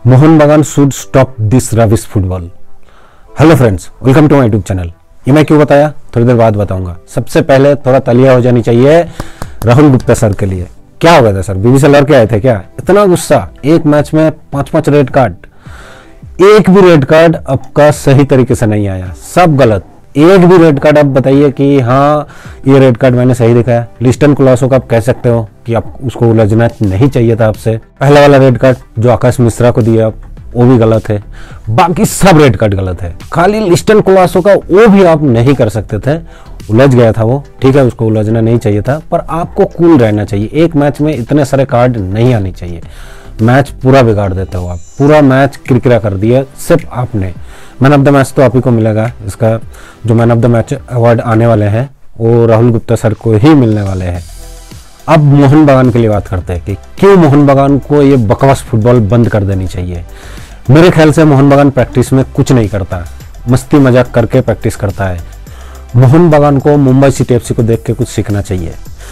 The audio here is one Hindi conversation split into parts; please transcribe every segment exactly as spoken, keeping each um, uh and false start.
Mohan Bagan should stop this rubbish football. Hello friends, welcome to my YouTube channel. ये मैं क्यों बताया, थोड़ी देर बाद बताऊंगा। सबसे पहले थोड़ा तलिया हो जानी चाहिए राहुल गुप्ता सर के लिए। क्या हो गया था सर, बीबीसी लड़के आए थे क्या? इतना गुस्सा, एक मैच में पांच पांच रेड कार्ड, एक भी रेड कार्ड आपका सही तरीके से नहीं आया, सब गलत। एक भी रेड कार्ड आप बताइए कि हाँ ये रेड कार्ड मैंने सही दिखाया। लिस्टन कुलासो का आप कह सकते हो कि आप उसको उलझना नहीं चाहिए था आपसे। पहला वाला रेड कार्ड जो आकाश मिश्रा को दिया वो भी गलत है, बाकी सब रेड कार्ड गलत है। खाली लिस्टन कुलासो का वो भी आप नहीं कर सकते थे, उलझ गया था वो, ठीक है, उसको उलझना नहीं चाहिए था। पर आपको कूल रहना चाहिए, एक मैच में इतने सारे कार्ड नहीं आने चाहिए। मैच पूरा बिगाड़ देते हो आप, पूरा मैच किरकिरा कर दिया सिर्फ आपने। मैन ऑफ द मैच तो आप ही को मिलेगा, इसका जो man of the match award आने वाले हैं वो राहुल गुप्ता सर को ही मिलने वाले हैं। अब मोहन बागान के लिए बात करते हैं कि क्यों मोहन बागान को ये बकवास फुटबॉल बंद कर देनी चाहिए। मेरे ख्याल से मोहन बागान प्रैक्टिस में कुछ नहीं करता, मस्ती मजाक करके प्रैक्टिस करता है। मोहन बागान को मुंबई सिटी एफसी को देख के कुछ सीखना चाहिए।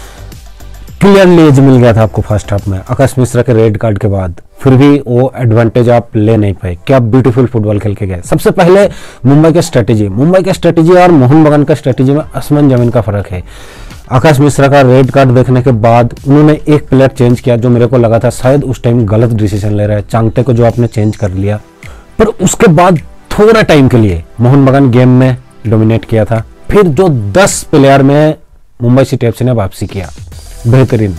क्लियरली एज मिल गया था आपको फर्स्ट हाफ में आकाश मिश्रा के रेड कार्ड के बाद, फिर भी वो एडवांटेज आप ले नहीं पाए। क्या ब्यूटीफुल फुटबॉल खेल के गए। सबसे पहले मुंबई का स्ट्रेटेजी मुंबई का स्ट्रेटेजी और मोहन बागान का स्ट्रेटेजी में आसमान जमीन का फर्क है। आकाश मिश्रा का रेड कार्ड देखने के बाद उन्होंने एक प्लेयर चेंज किया जो मेरे को लगा था शायद उस टाइम गलत डिसीजन ले रहा है, चांगते को जो आपने चेंज कर लिया। पर उसके बाद थोड़ा टाइम के लिए मोहन बागान गेम में डोमिनेट किया था। फिर जो दस प्लेयर में मुंबई सिटी एफसी ने वापसी किया, बेहतरीन।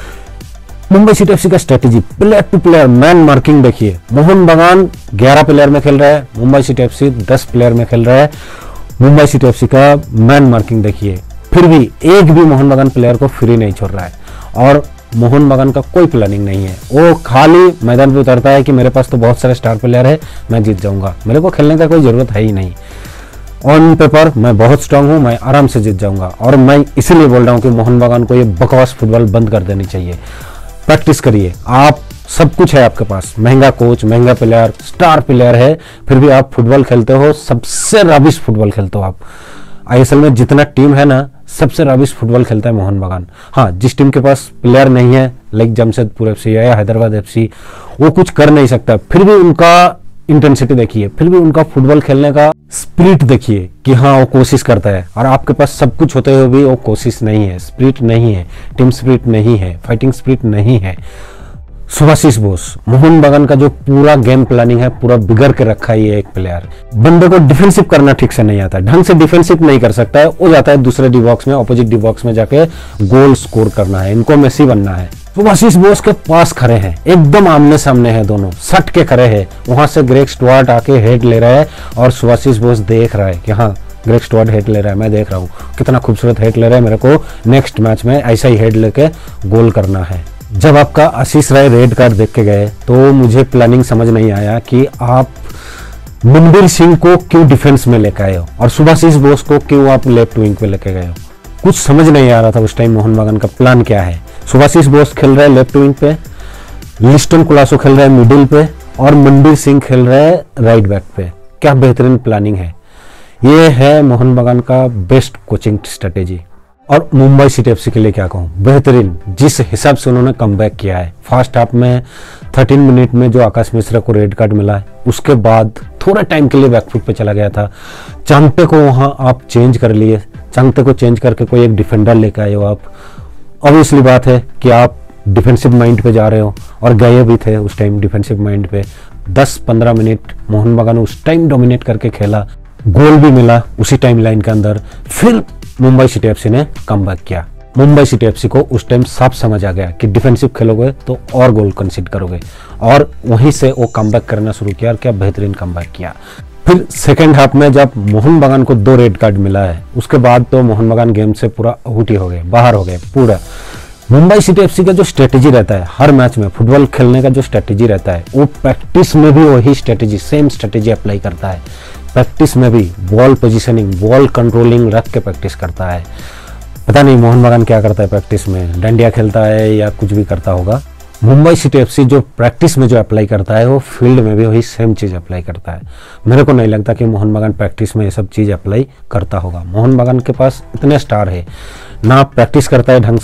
मुंबई सिटी एफसी का strategy player to player man marking देखिए। मोहन बागान ग्यारह प्लेयर में खेल रहा है, मुंबई सिटी एफसी दस प्लेयर में खेल रहा है। मुंबई सिटी एफसी का मैन मार्किंग देखिए, फिर भी एक भी मोहन बागान प्लेयर को फ्री नहीं छोड़ रहा है। और मोहन बागान का कोई प्लानिंग नहीं है, वो खाली मैदान पे उतरता है कि मेरे पास तो बहुत सारे स्टार प्लेयर है, मैं जीत जाऊंगा, मेरे को खेलने का कोई जरूरत है ही नहीं। ऑन पेपर मैं बहुत स्ट्रांग हूं, मैं आराम से जीत जाऊंगा। और मैं इसीलिए बोल रहा हूं कि मोहन बागान को ये बकवास फुटबॉल बंद कर देनी चाहिए। प्रैक्टिस करिए, आप सब कुछ है आपके पास, महंगा कोच, महंगा प्लेयर, स्टार प्लेयर है, फिर भी आप फुटबॉल खेलते हो, सबसे रबिश फुटबॉल खेलते हो आप। आईएसएल में जितना टीम है ना, सबसे रबिश फुटबॉल खेलता है मोहन बागान। हाँ, जिस टीम के पास प्लेयर नहीं है लाइक जमशेदपुर एफसी या हैदराबाद एफसी, वो कुछ कर नहीं सकता, फिर भी उनका इंटेंसिटी देखिए, फिर भी उनका फुटबॉल खेलने का स्पिरिट देखिए कि हाँ वो कोशिश करता है। और आपके पास सब कुछ होते हुए भी वो कोशिश नहीं है, स्पिरिट नहीं है, टीम स्पिरिट नहीं है, फाइटिंग स्पिरिट नहीं है। सुभाशीष बोस, मोहन बागान का जो पूरा गेम प्लानिंग है पूरा बिगड़ के रखा है ये एक प्लेयर। बंदे को डिफेंसिव करना ठीक से नहीं आता, ढंग से डिफेंसिव नहीं कर सकता है, वो जाता है दूसरे डी बॉक्स में, ऑपोजिट डी बॉक्स में जाके गोल स्कोर करना है, इनको मेसी बनना है। सुभाशीष बोस के पास खड़े हैं, एकदम आमने सामने हैं, दोनों सट के खड़े हैं। वहां से ग्रेग स्टुअर्ट आके हेड ले रहा है और सुभाशीष बोस देख रहा है कि हाँ ग्रेग स्टुअर्ट हेड ले रहा है, मैं देख रहा हूँ कितना खूबसूरत हेड ले रहा है, मेरे को नेक्स्ट मैच में ऐसा ही हेड लेके गोल करना है। जब आपका आशीष राय रेड कार्ड देख के गए तो मुझे प्लानिंग समझ नहीं आया कि आप मनबीर सिंह को क्यों डिफेंस में लेके आए हो और सुभाशीष बोस को क्यों आप लेफ्ट विंग पे लेके गए हो। कुछ समझ नहीं आ रहा था उस टाइम मोहन बागान का प्लान क्या है। सुभाशीष बोस खेल रहा है लेफ्ट विंग पे, लिस्टन कुलासो खेल रहा है मिडिल पे और मनबीर सिंह खेल रहा है राइट बैक पे। क्या बेहतरीन प्लानिंग है, ये है मोहन बागान का बेस्ट कोचिंग स्ट्रेटेजी। और मुंबई सिटी एफसी के लिए क्या कहूँ, बेहतरीन जिस हिसाब से उन्होंने कमबैक किया है। फर्स्ट हाफ में तेरह मिनट में जो आकाश मिश्रा को रेड कार्ड मिला है, उसके बाद थोड़ा टाइम के लिए बैकफुट पे चला गया था। चांगते को वहां आप चेंज कर लिए, चांगते को चेंज करके कोई एक डिफेंडर लेके आए हो आप। ऑब्वियसली बात है कि आप डिफेंसिव माइंड पे जा रहे हो और गए भी थे उस टाइम डिफेंसिव माइंड पे। दस पंद्रह मिनट मोहन बागान उस टाइम डोमिनेट करके खेला, गोल भी मिला उसी टाइम लाइन के अंदर। फिर मुंबई सिटी एफसी ने कमबैक किया। मुंबई सिटी एफसी को उस टाइम साफ समझ आ गया कि डिफेंसिव खेलोगे तो और गोल कंसीड करोगे, और वहीं से वो कमबैक करना शुरू किया और क्या बेहतरीन कमबैक किया। फिर सेकेंड हाफ में जब मोहन बागान को दो रेड कार्ड मिला है, उसके बाद तो मोहन बागान गेम से पूरा आउट ही हो गए, बाहर हो गए पूरा। मुंबई सिटी एफसी का जो स्ट्रेटेजी रहता है हर मैच में फुटबॉल खेलने का जो स्ट्रेटेजी रहता है, वो प्रैक्टिस में भी वही स्ट्रेटेजी सेम स्ट्रेटेजी अप्लाई करता है। प्रैक्टिस में भी बॉल पोजीशनिंग, बॉल कंट्रोलिंग रख के प्रैक्टिस करता है। पता नहीं मोहन बागान क्या करता है प्रैक्टिस में, डंडिया खेलता है या कुछ भी करता होगा। मुंबई सिटी एफसी जो प्रैक्टिस में जो अप्लाई करता है वो फील्ड में भी वही सेम चीज अप्लाई करता है। मेरे को नहीं लगता कि मोहन बागान प्रैक्टिस में ये सब चीज अप्लाई करता होगा। मोहन बागान के पास इतने स्टार है, ना प्रैक्टिस करता है ढंग से,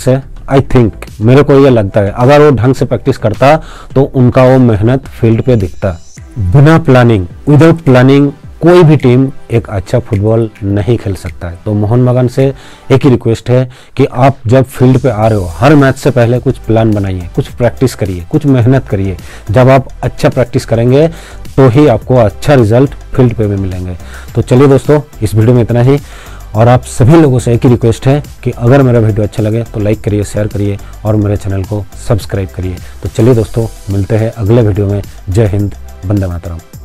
आई थिंक, मेरे को ये लगता है, अगर वो ढंग से प्रैक्टिस करता तो उनका वो मेहनत फील्ड पे दिखता। बिना प्लानिंग, विदाउट प्लानिंग कोई भी टीम एक अच्छा फुटबॉल नहीं खेल सकता है। तो मोहन बागान से एक ही रिक्वेस्ट है कि आप जब फील्ड पे आ रहे हो, हर मैच से पहले कुछ प्लान बनाइए, कुछ प्रैक्टिस करिए, कुछ मेहनत करिए। जब आप अच्छा प्रैक्टिस करेंगे तो ही आपको अच्छा रिजल्ट फील्ड पे भी मिलेंगे। तो चलिए दोस्तों, इस वीडियो में इतना ही, और आप सभी लोगों से एक ही रिक्वेस्ट है कि अगर मेरा वीडियो अच्छा लगे तो लाइक करिए, शेयर करिए और मेरे चैनल को सब्सक्राइब करिए। तो चलिए दोस्तों, मिलते हैं अगले वीडियो में। जय हिंद, वंदे मातरम।